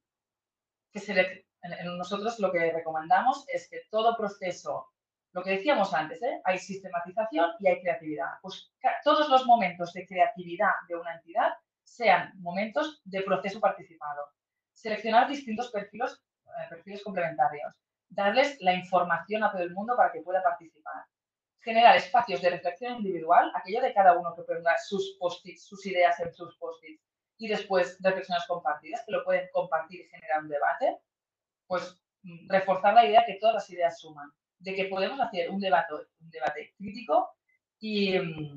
nosotros lo que recomendamos es que todo proceso, lo que decíamos antes, hay sistematización y hay creatividad. Pues todos los momentos de creatividad de una entidad sean momentos de proceso participado. Seleccionar distintos perfiles complementarios. Darles la información a todo el mundo para que pueda participar. Generar espacios de reflexión individual, aquello de cada uno que ponga sus post-its, sus ideas en sus post-its y después reflexiones compartidas, que lo pueden compartir y generar un debate, pues reforzar la idea que todas las ideas suman, de que podemos hacer un debate crítico y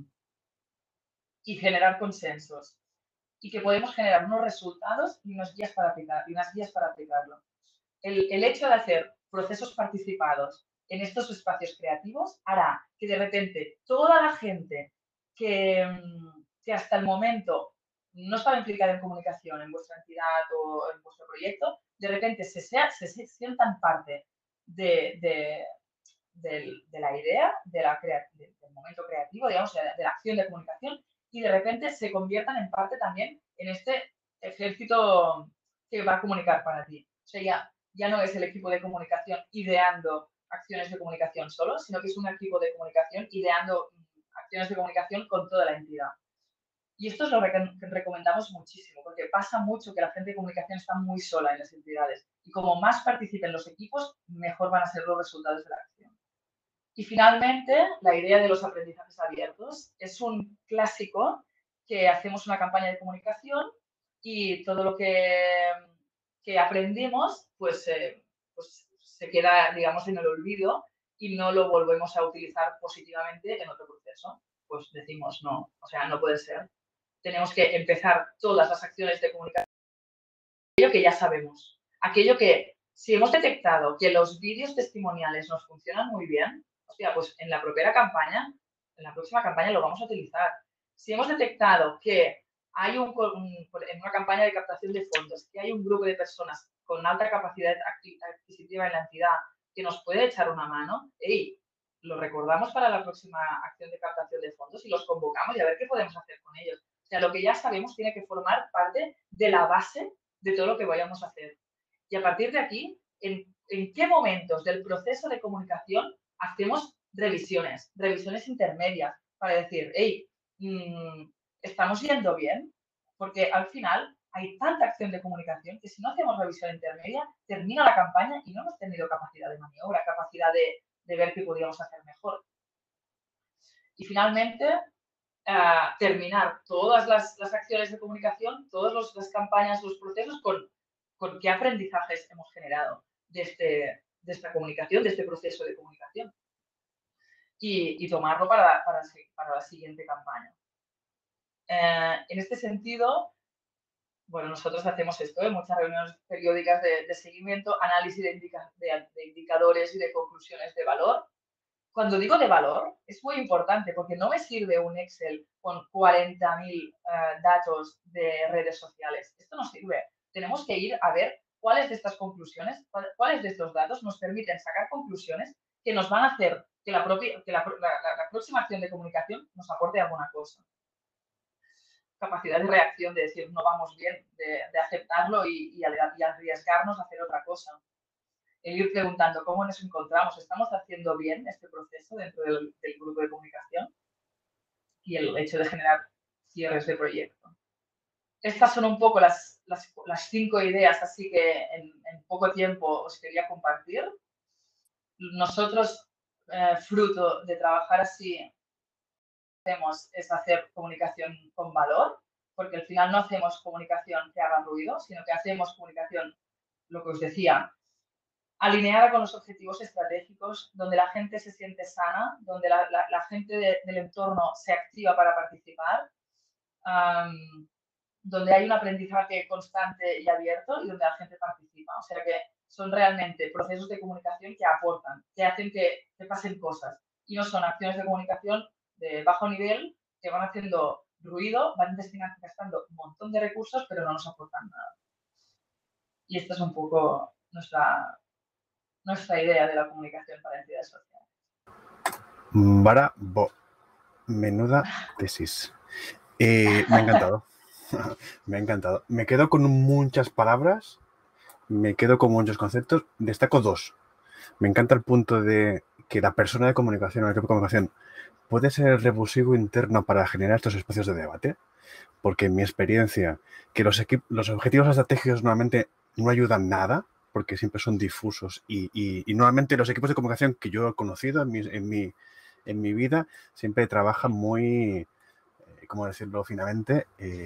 generar consensos y que podemos generar unos resultados y unas guías para aplicarlo. El hecho de hacer procesos participados en estos espacios creativos hará que de repente toda la gente que hasta el momento no estaba implicada en comunicación en vuestra entidad o en vuestro proyecto, de repente se sientan parte de la idea, del momento creativo, digamos, de la acción de comunicación, y de repente se conviertan en parte también en este ejército que va a comunicar para ti. O sea, ya no es el equipo de comunicación ideando acciones de comunicación solo, sino que es un equipo de comunicación ideando acciones de comunicación con toda la entidad. Y esto es lo que recomendamos muchísimo, porque pasa mucho que la gente de comunicación está muy sola en las entidades. Y como más participen los equipos, mejor van a ser los resultados de la acción. Y finalmente, la idea de los aprendizajes abiertos es un clásico que hacemos una campaña de comunicación y todo lo que aprendimos pues se queda, digamos, en el olvido y no lo volvemos a utilizar positivamente en otro proceso. Pues decimos no, o sea, no puede ser. Tenemos que empezar todas las acciones de comunicación, aquello que ya sabemos, aquello que si hemos detectado que los vídeos testimoniales nos funcionan muy bien, hostia, pues en la próxima campaña lo vamos a utilizar. Si hemos detectado que hay en una campaña de captación de fondos, que hay un grupo de personas con alta capacidad adquisitiva en la entidad que nos puede echar una mano, lo recordamos para la próxima acción de captación de fondos y los convocamos y a ver qué podemos hacer con ellos. O sea, lo que ya sabemos tiene que formar parte de la base de todo lo que vayamos a hacer. Y a partir de aquí, ¿en qué momentos del proceso de comunicación hacemos revisiones intermedias para decir, hey, ¿estamos yendo bien? Porque al final hay tanta acción de comunicación que si no hacemos revisión intermedia, termina la campaña y no hemos tenido capacidad de maniobra, capacidad de ver qué podíamos hacer mejor. Y finalmente, terminar todas las acciones de comunicación, todas las campañas, los procesos con qué aprendizajes hemos generado de esta comunicación, de este proceso de comunicación y tomarlo para la siguiente campaña. En este sentido, bueno, nosotros hacemos esto, muchas reuniones periódicas de seguimiento, análisis de indicadores y de conclusiones de valor. Cuando digo de valor, es muy importante porque no me sirve un Excel con 40.000 datos de redes sociales. Esto no sirve. Tenemos que ir a ver cuáles de estas conclusiones, cuáles de estos datos nos permiten sacar conclusiones que nos van a hacer que la próxima acción de comunicación nos aporte alguna cosa. capacidad de reacción, de decir no vamos bien, de aceptarlo y arriesgarnos a hacer otra cosa. El ir preguntando cómo nos encontramos, ¿estamos haciendo bien este proceso dentro del grupo de comunicación? Y el hecho de generar cierres de proyecto. Estas son un poco las 5 ideas, así que en poco tiempo os quería compartir. Nosotros, fruto de trabajar así, hacemos es hacer comunicación con valor, porque al final no hacemos comunicación que haga ruido, sino que hacemos comunicación, lo que os decía, alineada con los objetivos estratégicos, donde la gente se siente sana, donde la gente del entorno se activa para participar, donde hay un aprendizaje constante y abierto y donde la gente participa. O sea que son realmente procesos de comunicación que aportan, que hacen que pasen cosas. Y no son acciones de comunicación de bajo nivel que van haciendo ruido, van gastando un montón de recursos, pero no nos aportan nada. Y esta es un poco nuestra idea de la comunicación para entidades sociales. Menuda tesis. Me ha encantado. Me ha encantado. Me quedo con muchas palabras, me quedo con muchos conceptos. Destaco 2. Me encanta el punto de que la persona de comunicación o el equipo de comunicación puede ser el revulsivo interno para generar estos espacios de debate, porque en mi experiencia, que los objetivos estratégicos normalmente no ayudan nada, porque siempre son difusos y normalmente los equipos de comunicación que yo he conocido en mi vida siempre trabajan muy, ¿cómo decirlo finamente?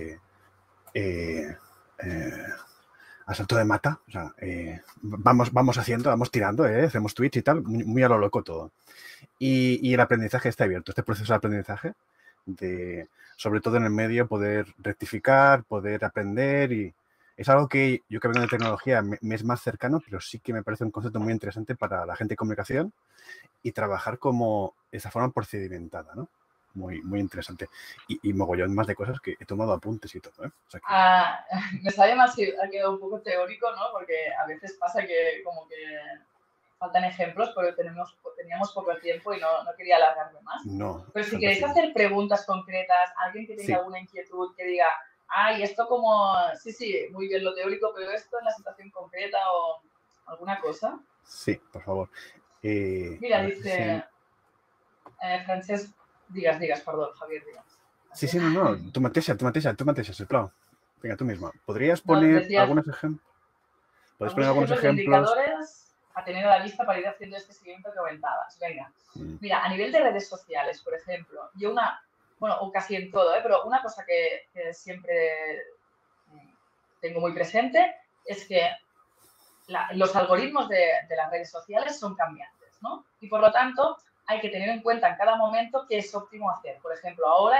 A salto de mata, o sea, vamos haciendo, vamos tirando, hacemos tweets y tal, muy a lo loco todo. Y el aprendizaje está abierto, este proceso de aprendizaje, sobre todo en el medio, poder rectificar, poder aprender, y es algo que yo que vengo de tecnología me es más cercano, pero sí que me parece un concepto muy interesante para la gente de comunicación y trabajar como esa forma procedimentada, ¿no? Muy, muy interesante. Y mogollón más de cosas que he tomado apuntes y todo, ¿eh? O sea que... me sabe más si ha quedado un poco teórico, ¿no? Porque a veces pasa que como que faltan ejemplos, pero teníamos poco tiempo y no quería alargarme más. No. Pero si queréis hacer preguntas concretas, alguien que tenga alguna inquietud, que diga, ay, esto como, sí, muy bien lo teórico, pero esto en la situación concreta o alguna cosa. Sí, por favor. Mira, dice Francesc, digas, perdón, Javier, digas. Sí, no, tú mateixa, sisplau. Venga, tú misma. ¿Podrías poner algunos ejemplos? ¿Podrías poner algunos ejemplos? De indicadores a tener a la vista para ir haciendo este seguimiento que comentabas. Venga, mira, a nivel de redes sociales, por ejemplo, yo o casi en todo, pero una cosa que siempre tengo muy presente es que los algoritmos de las redes sociales son cambiantes, ¿no? Y por lo tanto, hay que tener en cuenta en cada momento qué es óptimo hacer. Por ejemplo, ahora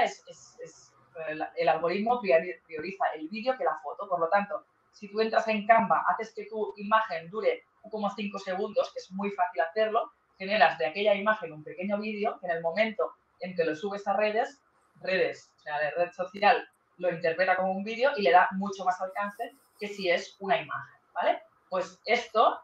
el algoritmo prioriza el vídeo que la foto. Por lo tanto, si tú entras en Canva, haces que tu imagen dure 1,5 segundos, que es muy fácil hacerlo, generas de aquella imagen un pequeño vídeo que en el momento en que lo subes a redes, o sea, la red social lo interpreta como un vídeo y le da mucho más alcance que si es una imagen, ¿vale? Pues esto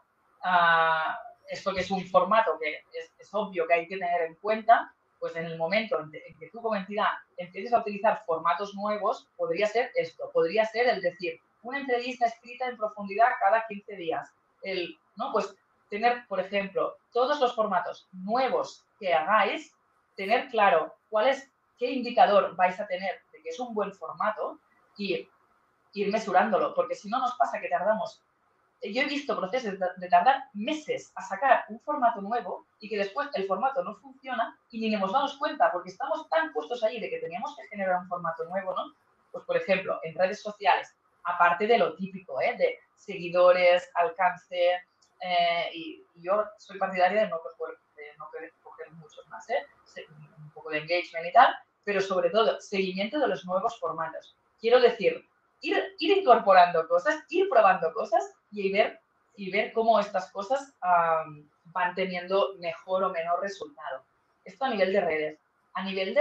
que es un formato que es obvio que hay que tener en cuenta, pues en el momento en que tú como entidad empieces a utilizar formatos nuevos, podría ser esto, podría ser el decir, una entrevista escrita en profundidad cada 15 días. Pues tener, por ejemplo, todos los formatos nuevos que hagáis, tener claro qué indicador vais a tener de que es un buen formato y ir mesurándolo, porque si no nos pasa que tardamos. Yo he visto procesos de tardar meses a sacar un formato nuevo y que después el formato no funciona y ni nos damos cuenta porque estamos tan puestos ahí de que teníamos que generar un formato nuevo, ¿no? Pues, por ejemplo, en redes sociales, aparte de lo típico, de seguidores, alcance, y yo soy partidaria de no coger muchos más, un poco de engagement y tal, pero sobre todo seguimiento de los nuevos formatos. Quiero decir, ir incorporando cosas, ir probando cosas y ver cómo estas cosas van teniendo mejor o menor resultado. Esto a nivel de redes. A nivel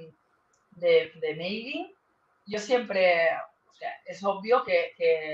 de mailing, yo siempre, o sea, es obvio que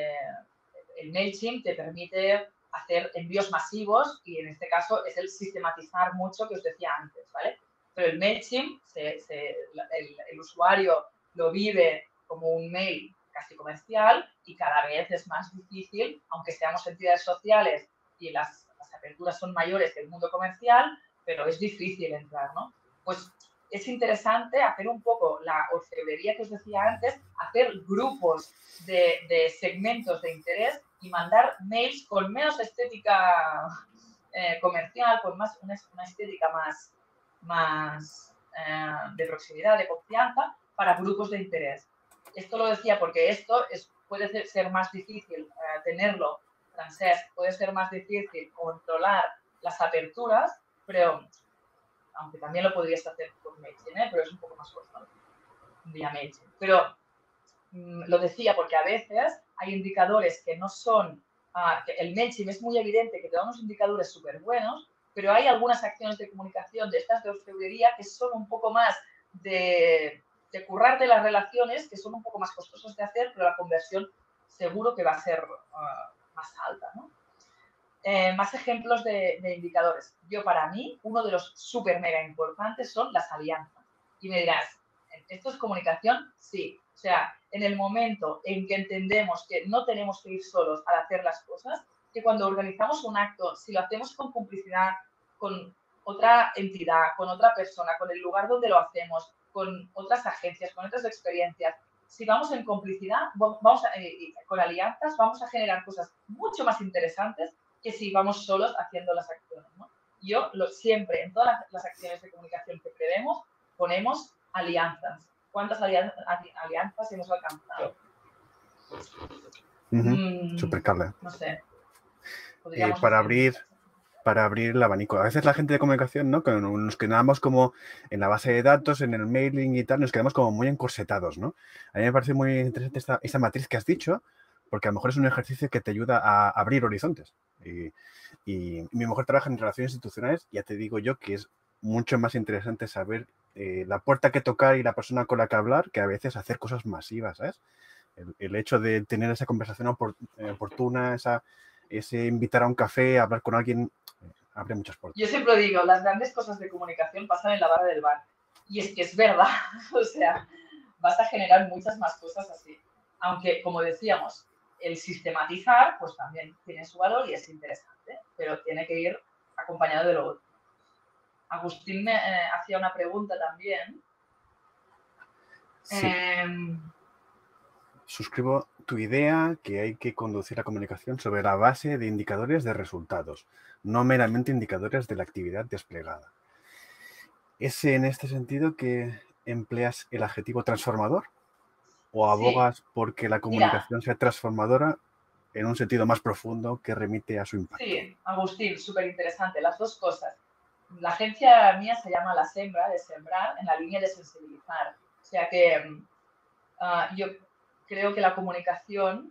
el MailChimp te permite hacer envíos masivos y en este caso es el sistematizar mucho que os decía antes, ¿vale? Pero el MailChimp, el usuario lo vive como un mail casi comercial y cada vez es más difícil, aunque seamos entidades sociales y las aperturas son mayores que el mundo comercial, pero es difícil entrar, ¿no? Pues es interesante hacer un poco la orfebrería que os decía antes, hacer grupos de segmentos de interés y mandar mails con menos estética comercial, con más una estética más de proximidad, de confianza, para grupos de interés. Esto lo decía porque esto puede ser más difícil tenerlo francés, puede ser más difícil controlar las aperturas, pero aunque también lo podrías hacer por MailChimp, pero es un poco más costoso vía MailChimp. Pero lo decía porque a veces hay indicadores que no son, que el MailChimp es muy evidente que te da unos indicadores súper buenos, pero hay algunas acciones de comunicación de estas de orfebrería que son un poco más de currarte las relaciones, que son un poco más costosos de hacer, pero la conversión seguro que va a ser más alta, ¿no? Más ejemplos de indicadores. Para mí, uno de los súper mega importantes son las alianzas. Y me dirás, ¿esto es comunicación? Sí. O sea, en el momento en que entendemos que no tenemos que ir solos al hacer las cosas, que cuando organizamos un acto, si lo hacemos con complicidad, con otra entidad, con otra persona, con el lugar donde lo hacemos, con otras agencias, con otras experiencias, si vamos en complicidad, con alianzas, vamos a generar cosas mucho más interesantes que si vamos solos haciendo las acciones, ¿no? Yo siempre, en todas las acciones de comunicación que prevemos, ponemos alianzas. ¿Cuántas alianzas hemos alcanzado? Super Carla. No sé. Para abrir el abanico. A veces la gente de comunicación, ¿no? Nos quedamos como en la base de datos, en el mailing y tal, nos quedamos como muy encorsetados, ¿no? A mí me parece muy interesante esta matriz que has dicho, porque a lo mejor es un ejercicio que te ayuda a abrir horizontes. Y mi mujer trabaja en relaciones institucionales, ya te digo yo que es mucho más interesante saber la puerta que tocar y la persona con la que hablar que a veces hacer cosas masivas, ¿sabes? El hecho de tener esa conversación oportuna, ese invitar a un café, hablar con alguien, abre muchas puertas. Yo siempre digo, las grandes cosas de comunicación pasan en la barra del bar. Y es que es verdad, o sea, vas a generar muchas más cosas así. Aunque, como decíamos, el sistematizar, pues también tiene su valor y es interesante, pero tiene que ir acompañado de lo otro. Agustín me hacía una pregunta también. Sí. Suscribo tu idea que hay que conducir la comunicación sobre la base de indicadores de resultados, no meramente indicadores de la actividad desplegada. ¿Es en este sentido que empleas el adjetivo transformador? ¿O abogas porque la comunicación sea transformadora en un sentido más profundo que remite a su impacto? Sí, Agustín, súper interesante, las dos cosas. La agencia mía se llama La Sembra, de sembrar, en la línea de sensibilizar. O sea que yo creo que la comunicación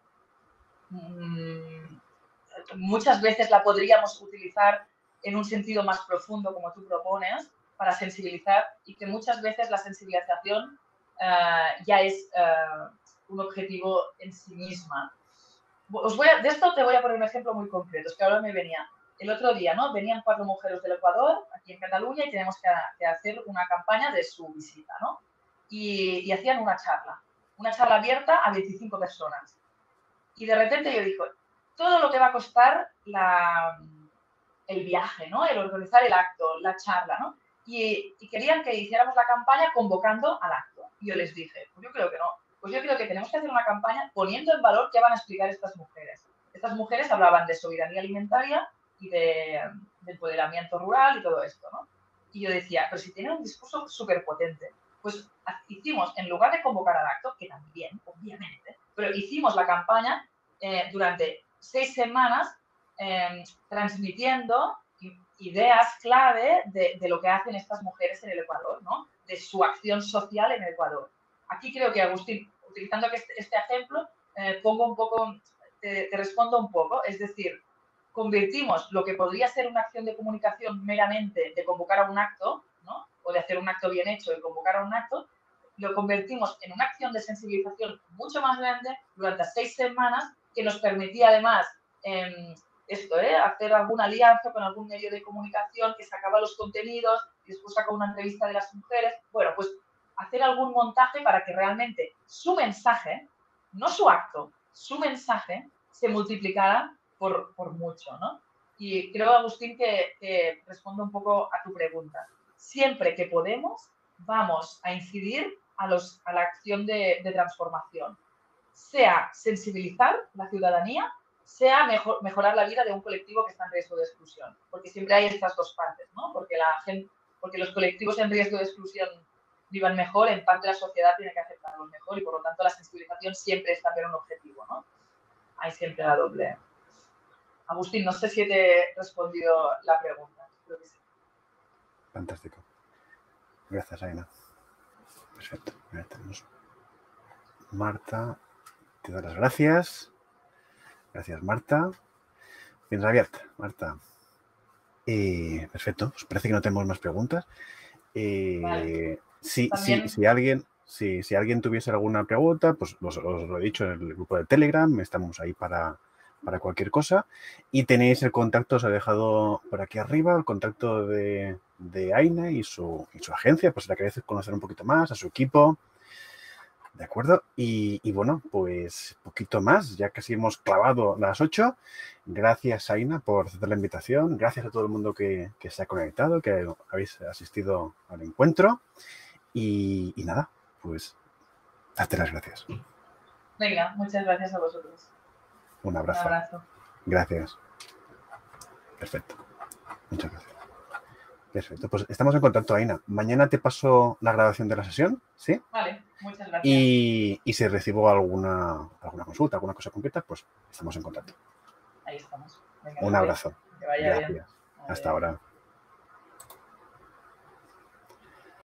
muchas veces la podríamos utilizar en un sentido más profundo, como tú propones, para sensibilizar, y que muchas veces la sensibilización ya es un objetivo en sí misma. De esto te voy a poner un ejemplo muy concreto, es que ahora me venía el otro día, ¿no? Venían 4 mujeres del Ecuador, aquí en Cataluña, y tenemos que hacer una campaña de su visita, ¿no? Y hacían una charla abierta a 25 personas. Y de repente yo digo, todo lo que va a costar el viaje, ¿no? El organizar el acto, la charla, ¿no? Y querían que hiciéramos la campaña convocando al acto. Y yo les dije, pues yo creo que no. Pues yo creo que tenemos que hacer una campaña poniendo en valor qué van a explicar estas mujeres. Estas mujeres hablaban de soberanía alimentaria y de empoderamiento rural y todo esto, ¿no? Y yo decía, pero si tienen un discurso súper potente, pues hicimos, en lugar de convocar al acto, que también, obviamente, pero hicimos la campaña durante 6 semanas transmitiendo ideas clave de lo que hacen estas mujeres en el Ecuador, ¿no? De su acción social en el Ecuador. Aquí creo que, Agustín, utilizando este ejemplo, pongo un poco, te respondo un poco, es decir, convertimos lo que podría ser una acción de comunicación meramente de convocar a un acto, ¿no? O de hacer un acto bien hecho y convocar a un acto, lo convertimos en una acción de sensibilización mucho más grande durante 6 semanas que nos permitía además hacer alguna alianza con algún medio de comunicación que sacaba los contenidos y después sacaba una entrevista de las mujeres. Bueno, pues hacer algún montaje para que realmente su mensaje, no su acto, su mensaje se multiplicara por mucho, ¿no? Y creo, Agustín, que respondo un poco a tu pregunta. Siempre que podemos, vamos a incidir a la acción de transformación, sea sensibilizar la ciudadanía, sea mejorar la vida de un colectivo que está en riesgo de exclusión, porque siempre hay estas dos partes, ¿no? Porque los colectivos en riesgo de exclusión vivan mejor, en parte la sociedad tiene que aceptarlos mejor y por lo tanto la sensibilización siempre es también un objetivo, ¿no? Hay siempre la doble. Agustín, no sé si te he respondido la pregunta. Creo que sí. Fantástico. Gracias, Aina. Perfecto. Ya tenemos. Marta, te doy las gracias. Gracias, Marta. Bien abierta, Marta. Perfecto. Pues parece que no tenemos más preguntas. Vale. Si alguien tuviese alguna pregunta, pues os lo he dicho en el grupo de Telegram, estamos ahí para cualquier cosa. Y tenéis el contacto, os he dejado por aquí arriba, el contacto de Aina y su agencia, pues si la queréis conocer un poquito más, a su equipo. ¿De acuerdo? Y bueno, pues poquito más, ya casi hemos clavado las 8. Gracias, Aina, por aceptar la invitación. Gracias a todo el mundo que se ha conectado, que habéis asistido al encuentro. Y nada, pues darte las gracias. Venga, muchas gracias a vosotros. Un abrazo. Un abrazo. Gracias. Perfecto. Muchas gracias. Perfecto. Pues estamos en contacto, Aina. Mañana te paso la grabación de la sesión, ¿sí? Vale, muchas gracias. Y si recibo alguna consulta, alguna cosa concreta, pues estamos en contacto. Ahí estamos. Venga, Un abrazo. que vaya Gracias. bien. Hasta ahora.